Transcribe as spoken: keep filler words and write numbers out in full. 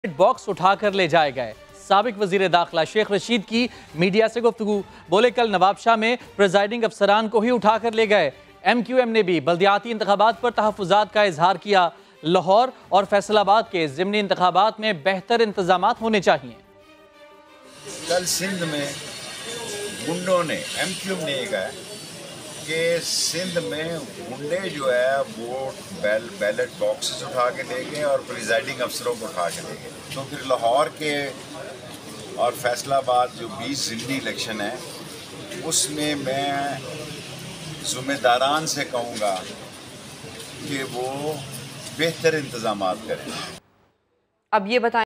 Box उठाकर ले जाए गए। साबिक वजीर दाखिला शेख रशीद की मीडिया से गुफ्तगू। बोले कल नवाबशाह में प्रिजाइडिंग अफसरान को ही उठाकर ले गए। एम क्यू एम ने भी बल्दियाती इंतखाबात पर तहफ़्फ़ुज़ात का इजहार किया। लाहौर और फैसलाबाद के ज़िमनी इंतखाबात में बेहतर इंतजाम होने चाहिए। कल सिंध में गुंडों ने एम क्यू एम ने कहा कि सिंध में गुंडे जो है वो बैल बैलेट बॉक्सेस उठा के ले गए और प्रिजाइडिंग अफसरों को उठा के ले गए। तो फिर लाहौर के और फैसलाबाद जो बीस ज़िमनी इलेक्शन है उसमें मैं ज़िम्मेदारान से कहूँगा कि वो बेहतर इंतजामात करें। अब ये बताएं